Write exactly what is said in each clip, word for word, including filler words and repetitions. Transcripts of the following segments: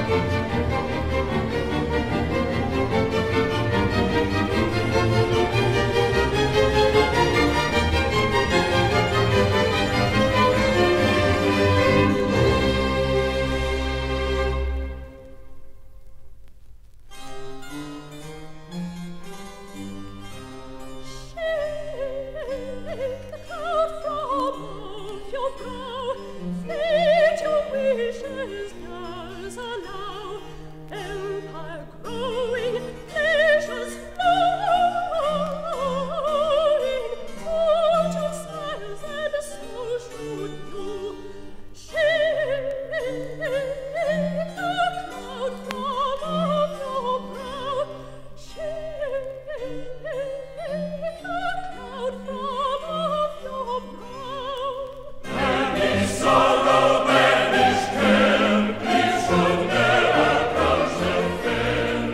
Sorrow banished care, peace should ne'er approach the fair.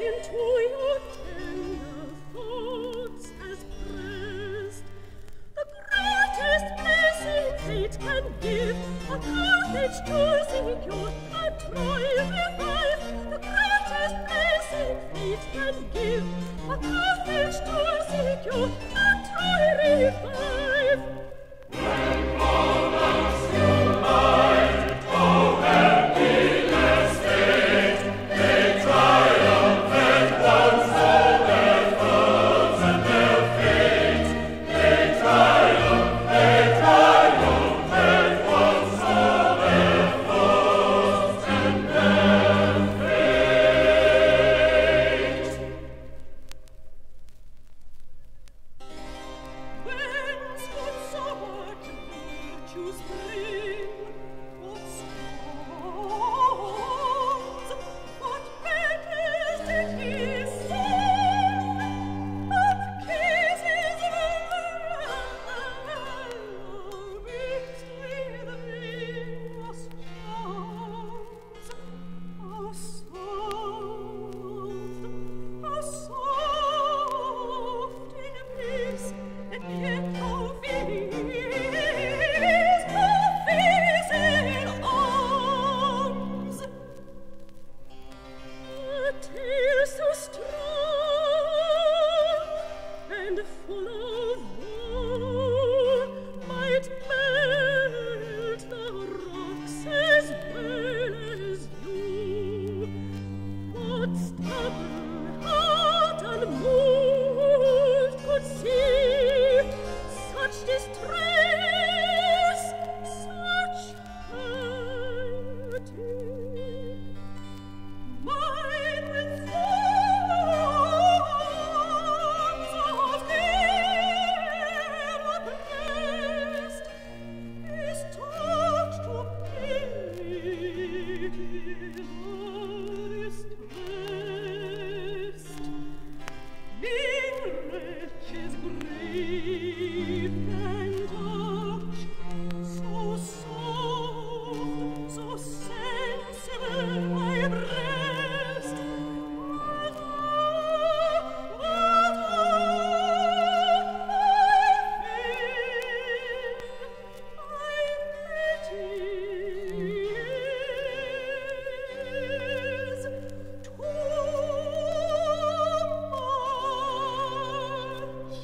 into your tender thoughts has pressed. The greatest blessing fate can give, a Carthage to secure, a Troy revive. The greatest blessing fate can give, a Carthage to secure, a Troy revive. When moments unite, oh happiness state, they triumphant once all their foes and their fate. They triumph, they triumphant once all their foes and their fate. Whence would summer to virtues bring? What songs, what battles did he sing? Of kisses and mixed with rings, how soft, how soft in peace, and yet how fierce, how fierce in arms. A tale so strong and full of woe might melt the rocks as well as you. What stubborn heart unmoved could see such distress, such piety? Mine with songs of him oppressed is taught to pity this breast. In wretches grief and touch, so soft, so sensible my breast. What oh, what oh, I feel, I pity is too much.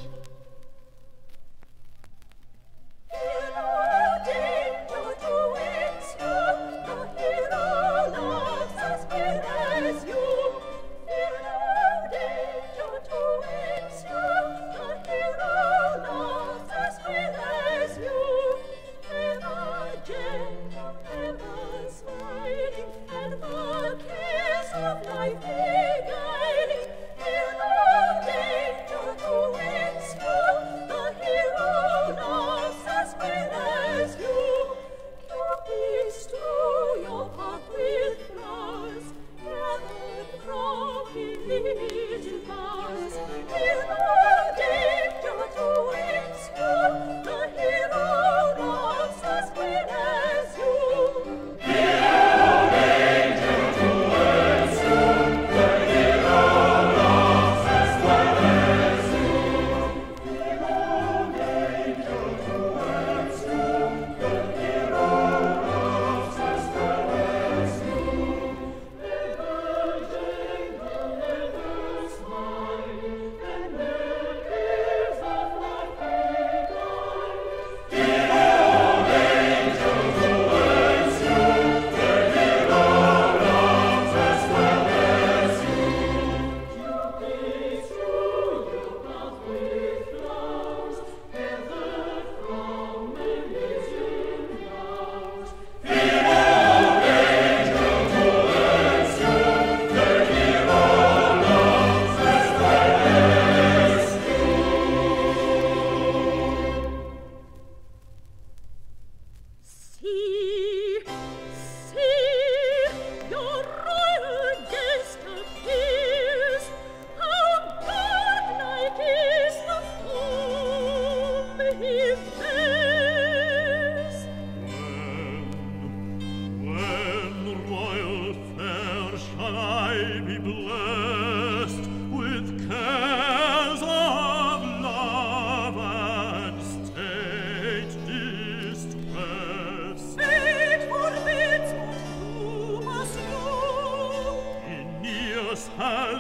Hero danger to wins you, the hero loves as well as you. Hero danger to wins you, the hero loves as well as you. Ever gentle, ever smiling, and the cares of life beguiling. Hero danger to wins you, the hero loves as well as you. You bestow your path with flowers, gathered from little boughs. Hero danger to wins you, the hero loves as well as you. Hero danger to wins you, the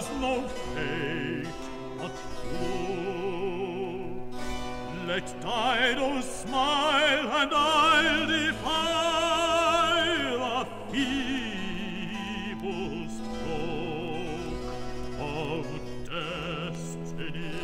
has no fate but you. Let Dido smile and I'll defy the feeble stroke of destiny.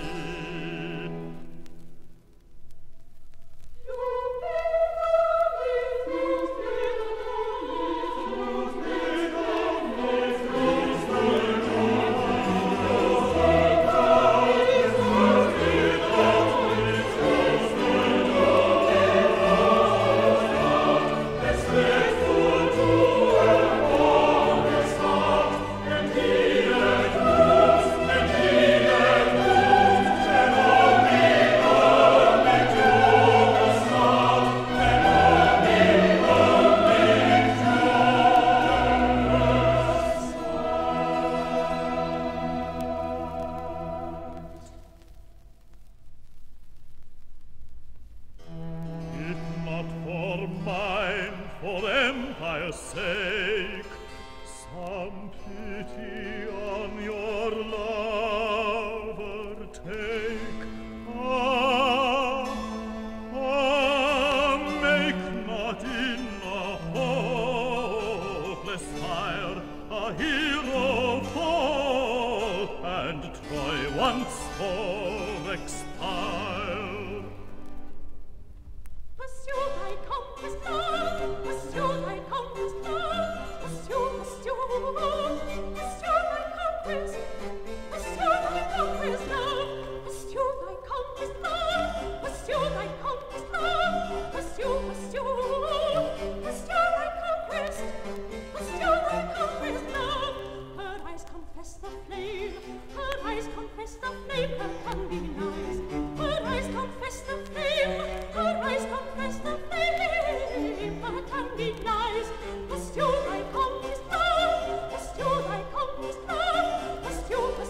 Pursue thy conquest now, pursue thy conquest now, pursue, pursue.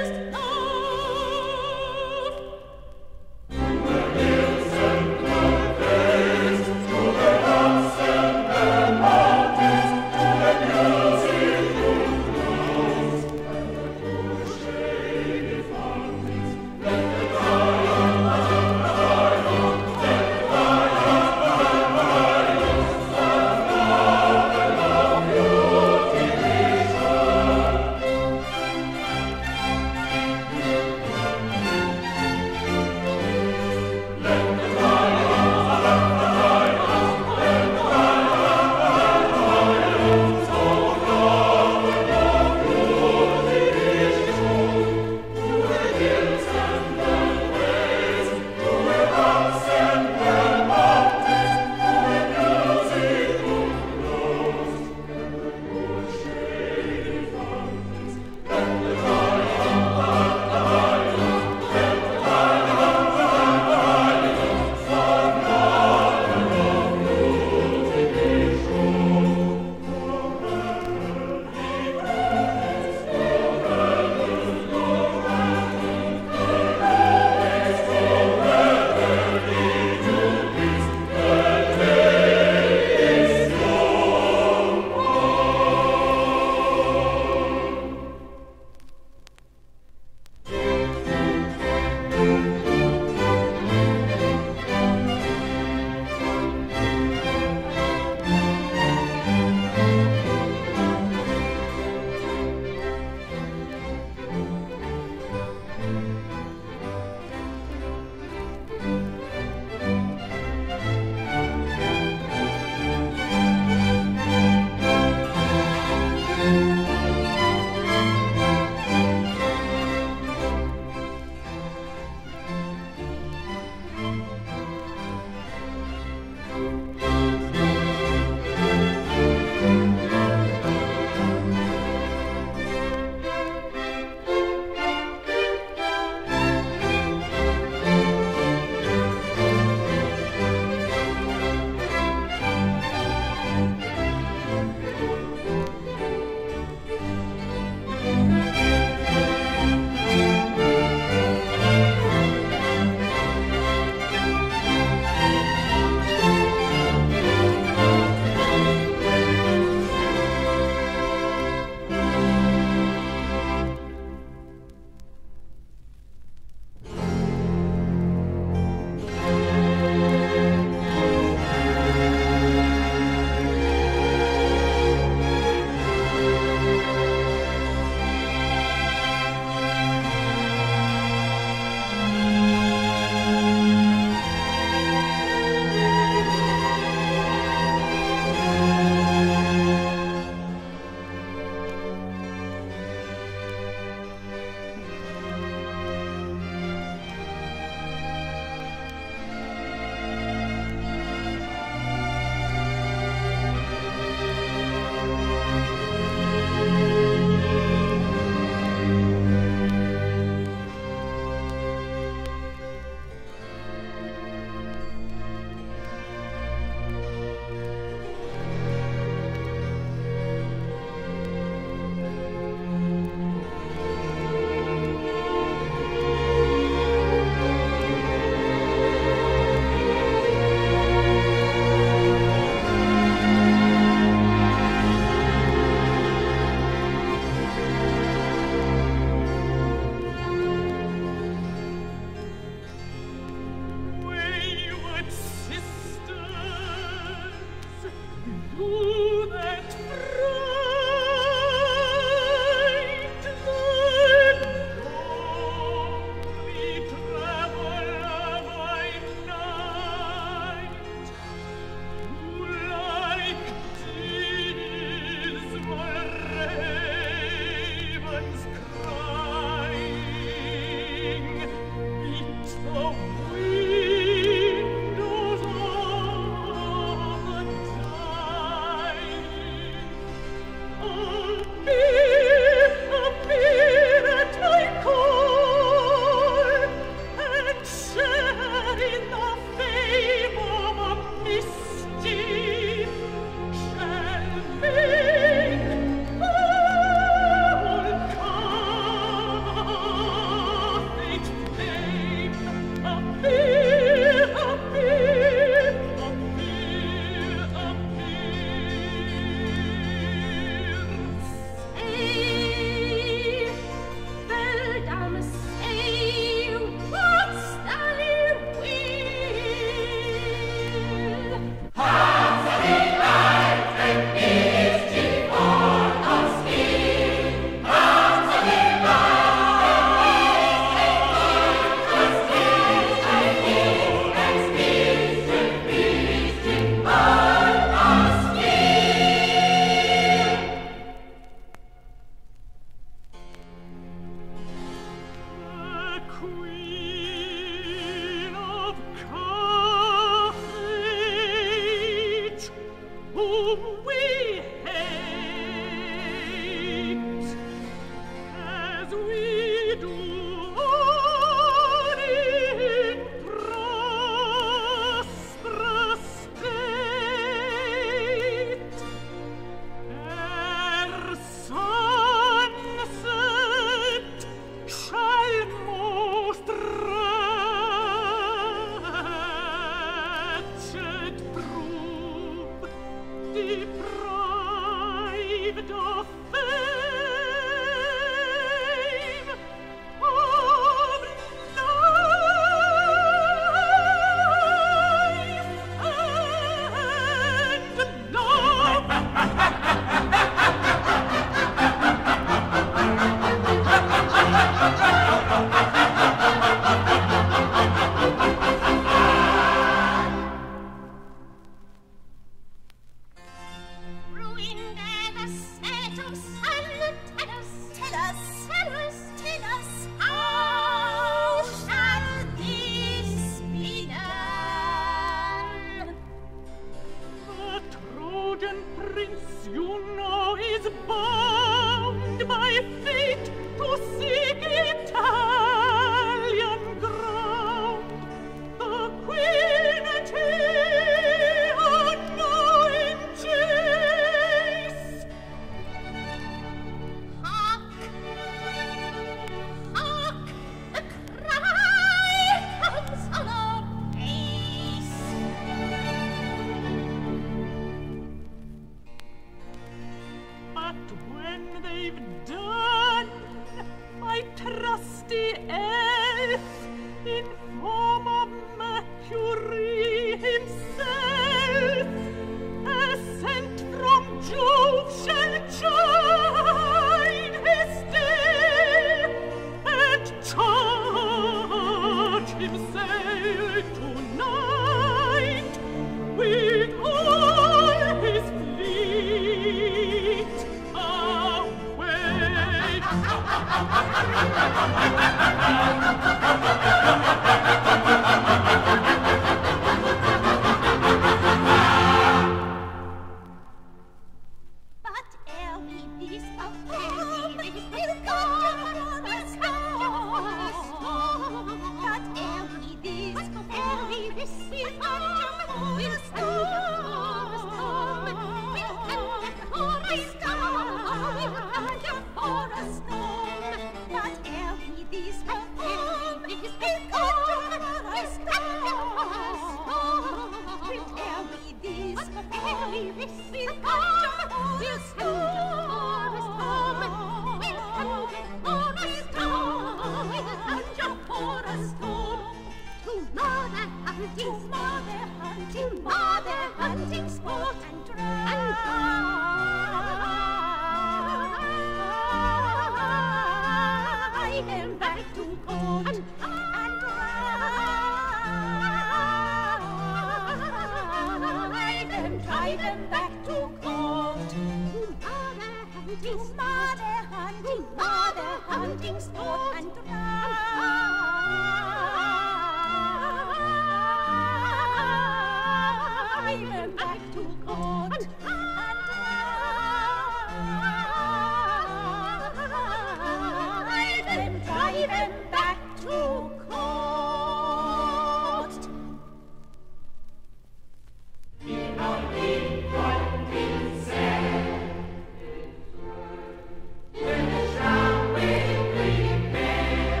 When shall we prepare?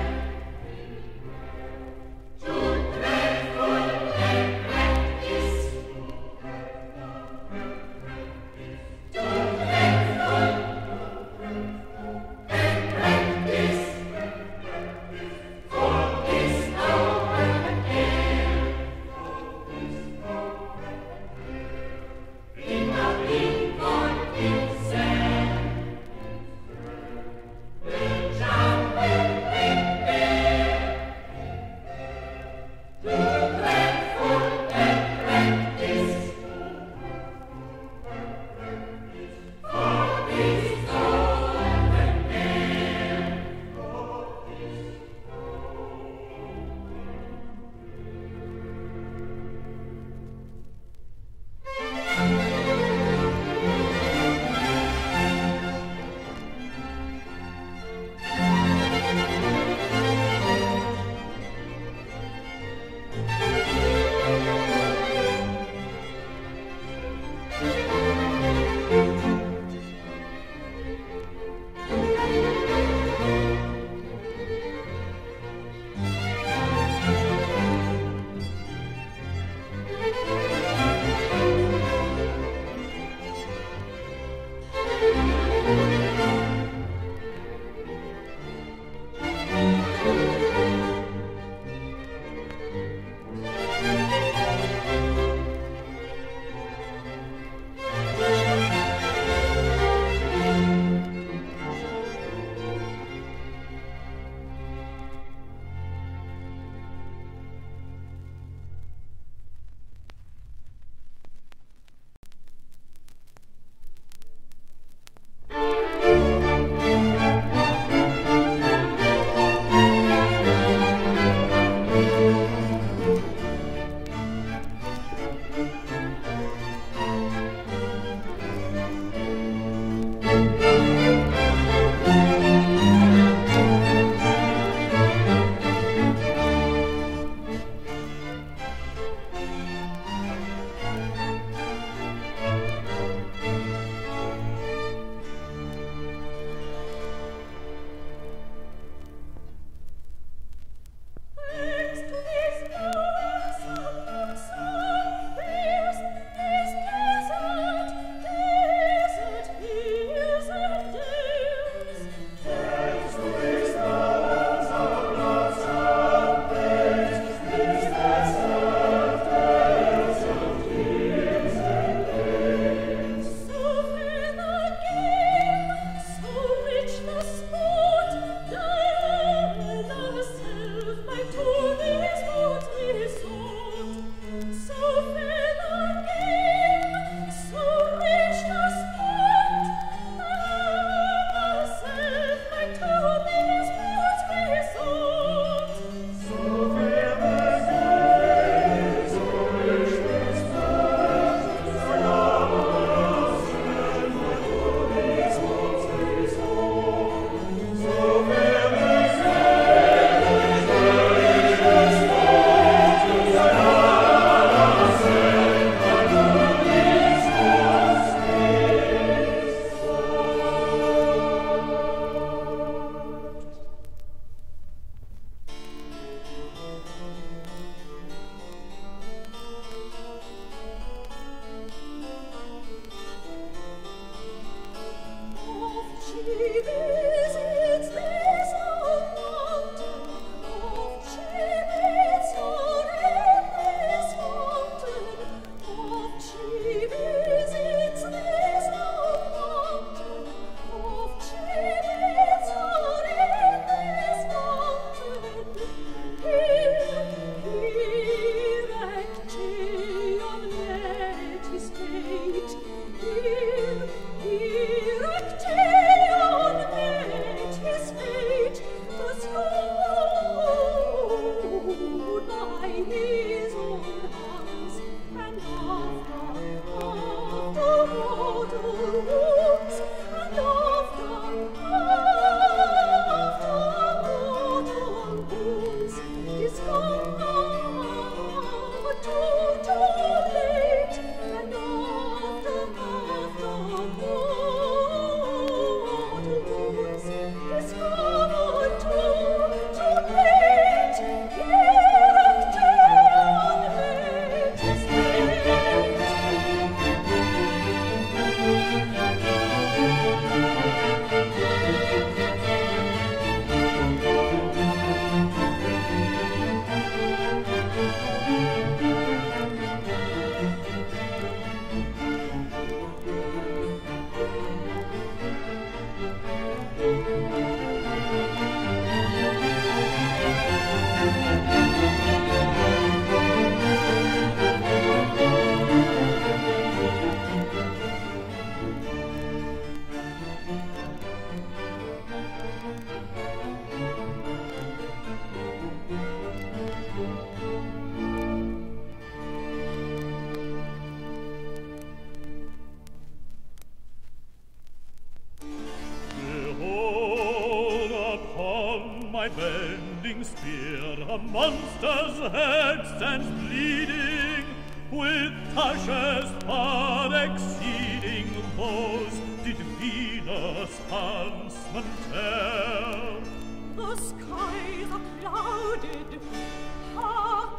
spear a monster's head stands bleeding, with tashes far exceeding those did Venus' huntsman tell. The skies are clouded. Hark!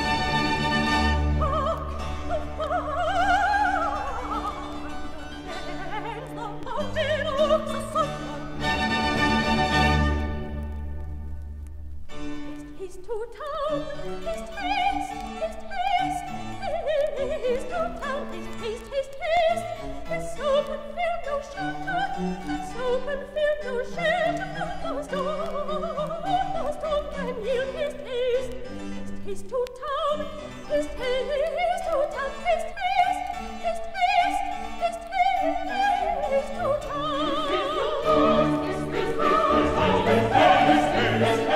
Hark! And the mountain oaks are sunken. Haste to town, haste, haste, haste, haste, haste to town, haste, haste, haste, haste. Let's open, fear no shelter, let's open, fear no shelter. The storm, the storm can yield, haste, haste, haste, haste to town, haste, haste to town, haste, haste, haste, haste, haste, haste to town. Haste, haste, haste, haste, haste, haste,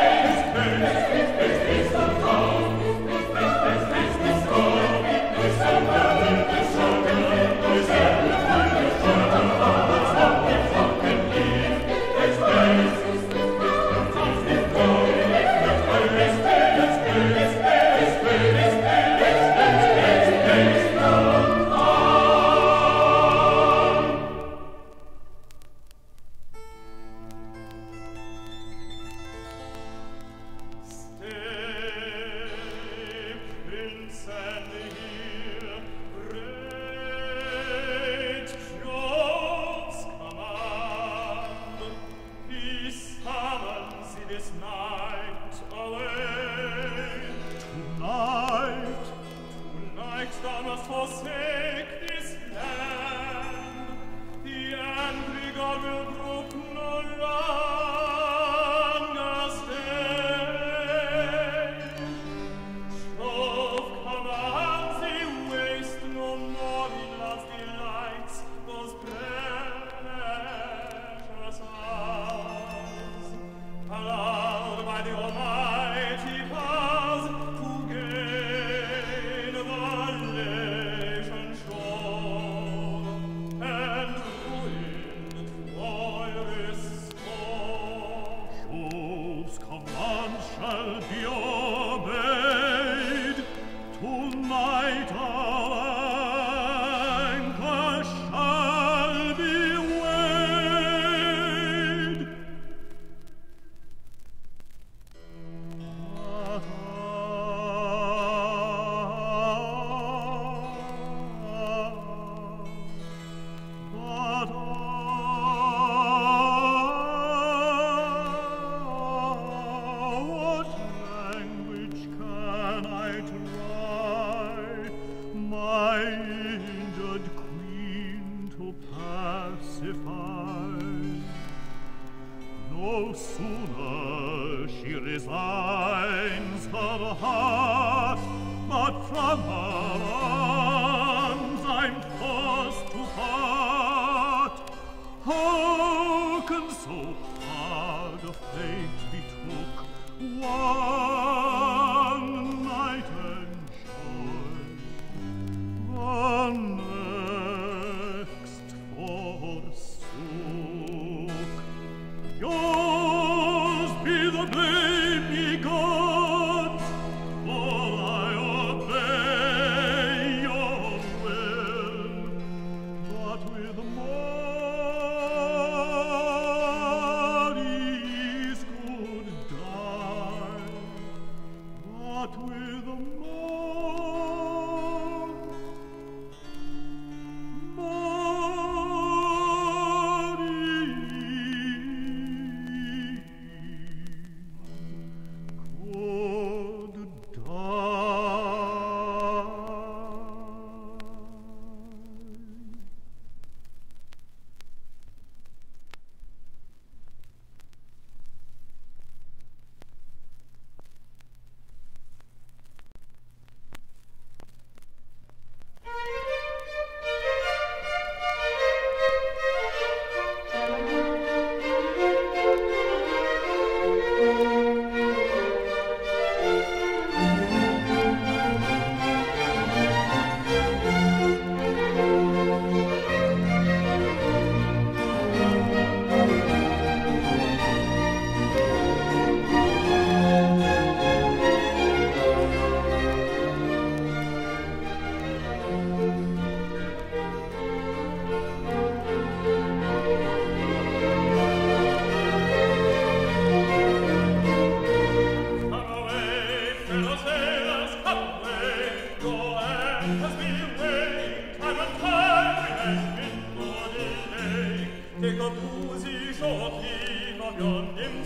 Blame me, gods, for I obey.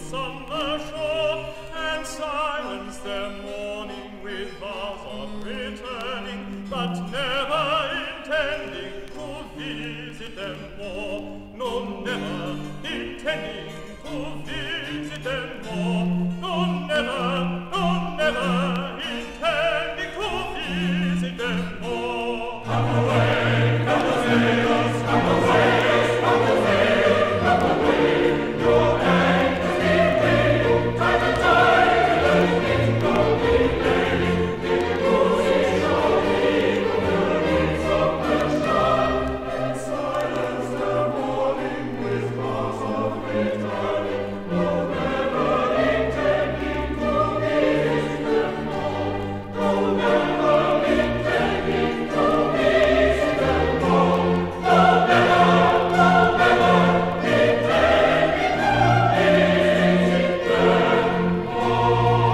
queens on the shore, and silence their mourning with vows of returning, but never intending to visit them more. No, never intending to visit them more. No, never, no, never intending to visit them more. Come away, come away, come away, come away, come away. Your anchors be weighed, time and tide, and wind go delay. The rosy shore, the reeds of the shore, and silence the morning with vows of returning. No, never intending to visit them more. No, never intending to visit them more. No, never, no, never intending to visit them more.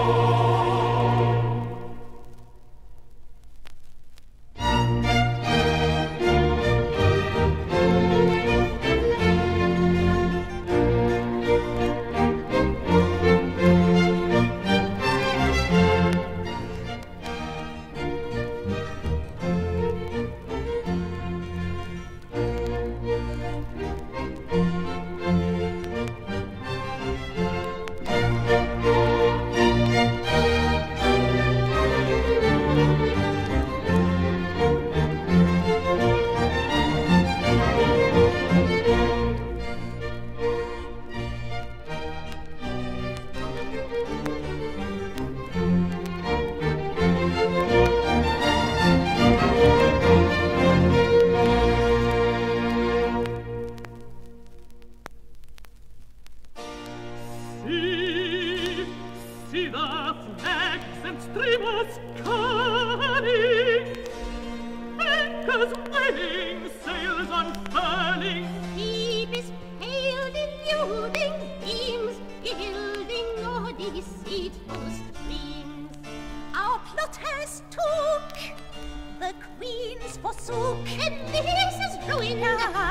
See, see the flags and streamers coming, anchors weighing, sails unfurling. Deep is pale, deluding, beams gilding o'er deceitful streams. Our plotters took, the queens forsook, and this is ruin.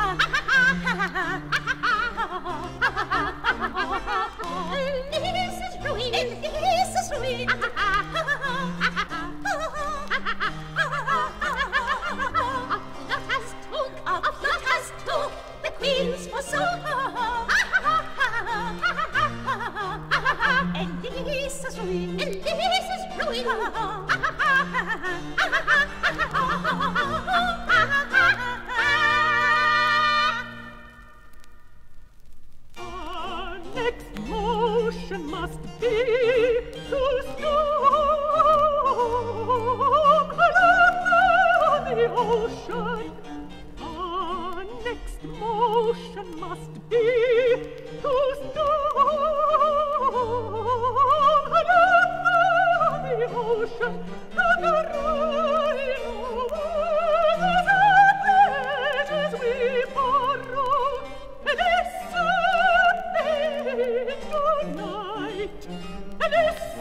This is ruin, and this is ruin. Plotters took, our plotters took, the queens forsook, and this is ruin, and this is ruin. Our next motion must be to storm along the ocean. Our next motion must be to storm along the ocean, to the royal waters and pleasures we borrow. And it's tonight, and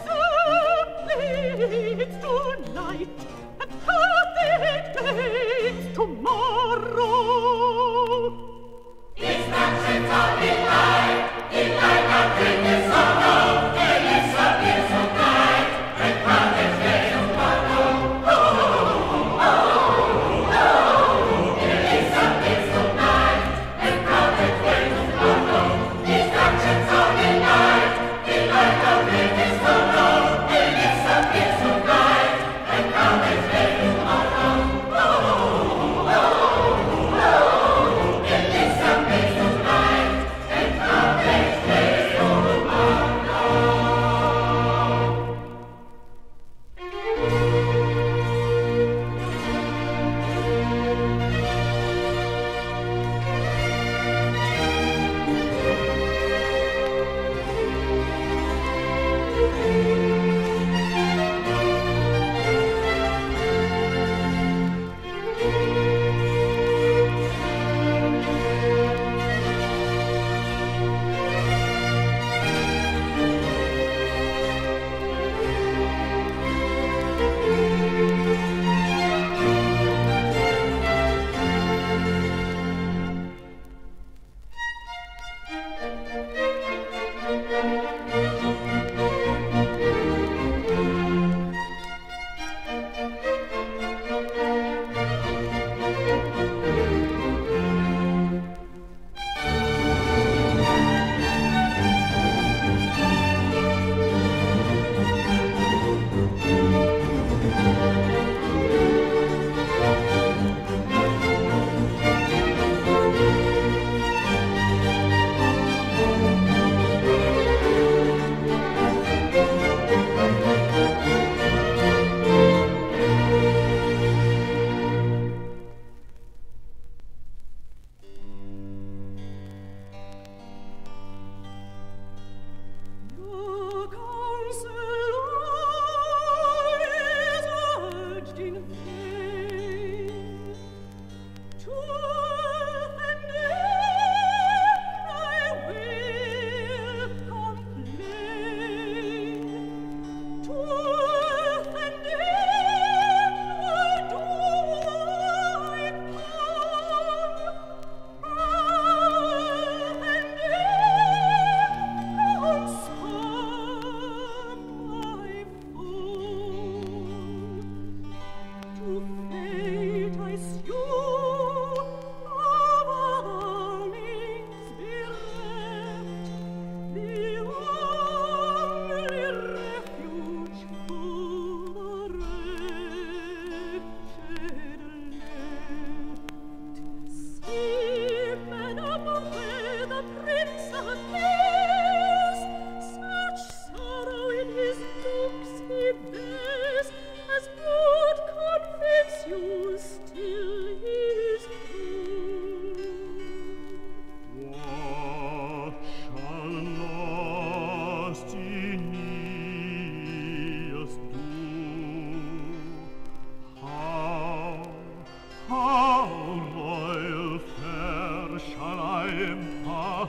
it's tonight, and perfect days tomorrow. Is that it all in life, in life?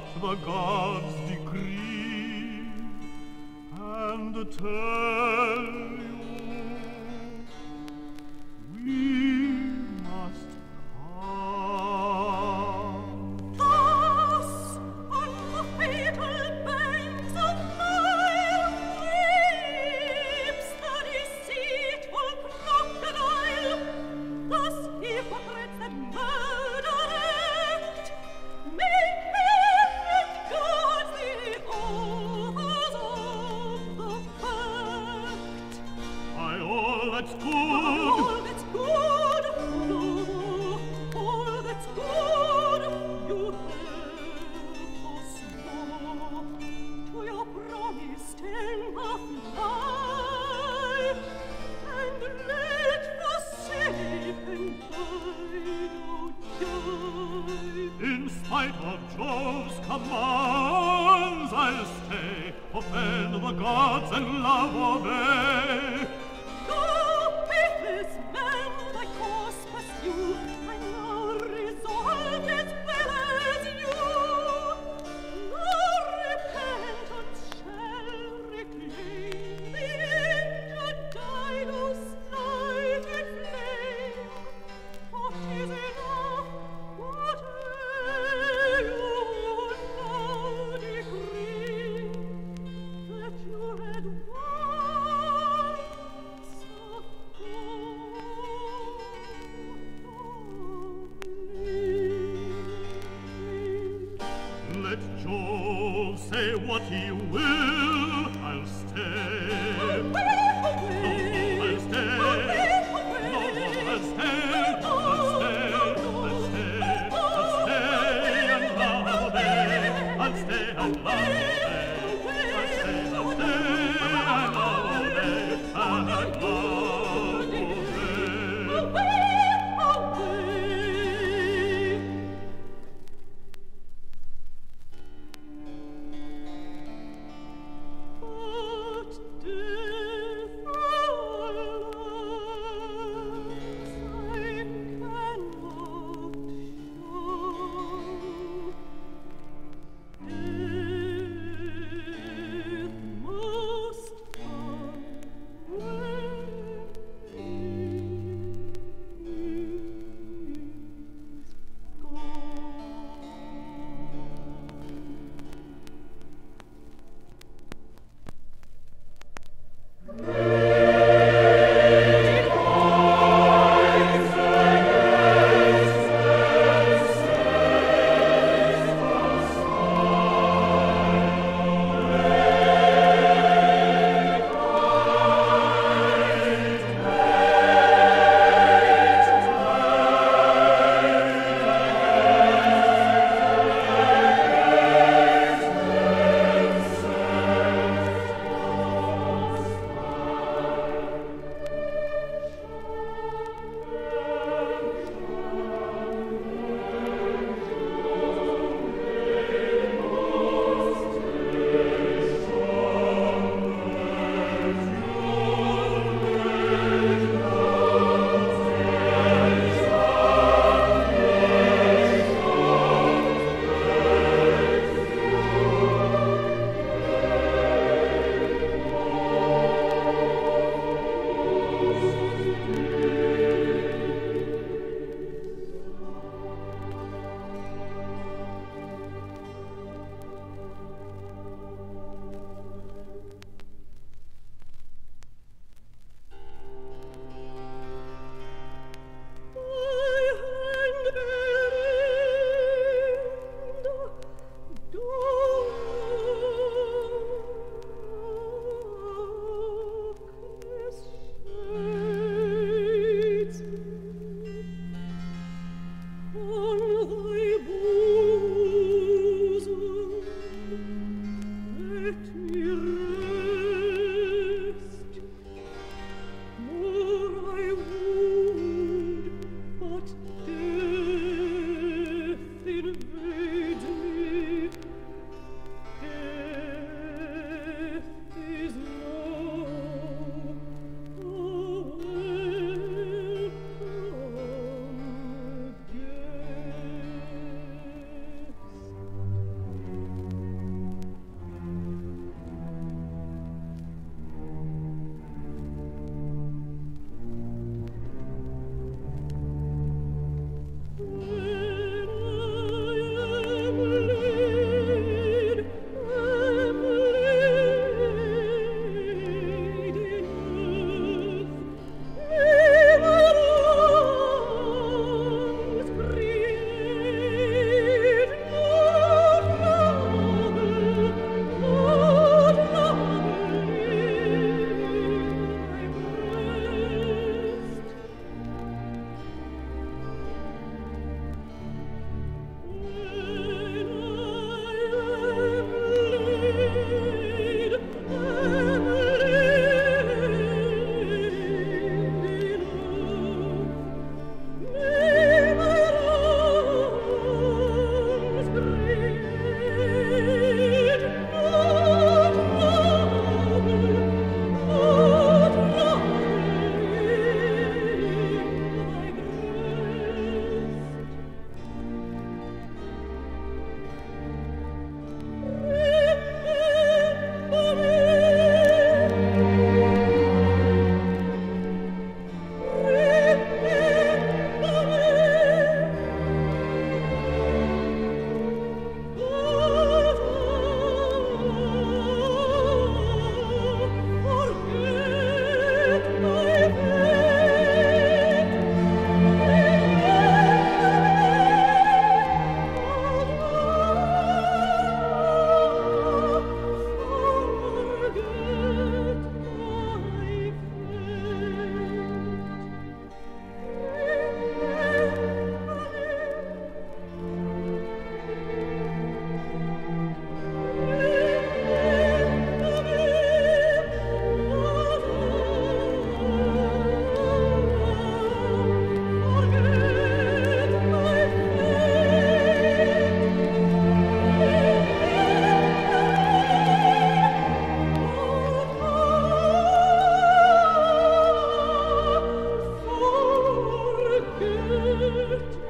the gods decree, and tell you we must come. Thus, on the fatal banks of Nile, weeps the deceitful crocodile. Thus hypocrites that murder act, make heaven gods the authors of the fact. By all that's good, All that's good, no, all that's good, you help us more. To your promised temple fly, and let forsaken Dido die. in spite of Jove's commands, I'll stay, offend the gods and love obey. Go, faithless man, thy course pursue. I now resolve as well as you. No repentance shall reclaim the end of Dido's slighted flame. For 'tis enough whate'er you now decree, that you had once Let Jove say what he will, I'll stay. away, No, I'll stay. No, I'll stay. I'll stay. I'll stay. I'll stay and love obey. I'll stay and love obey. I'll stay, I'll stay and love obey. And love obey. rich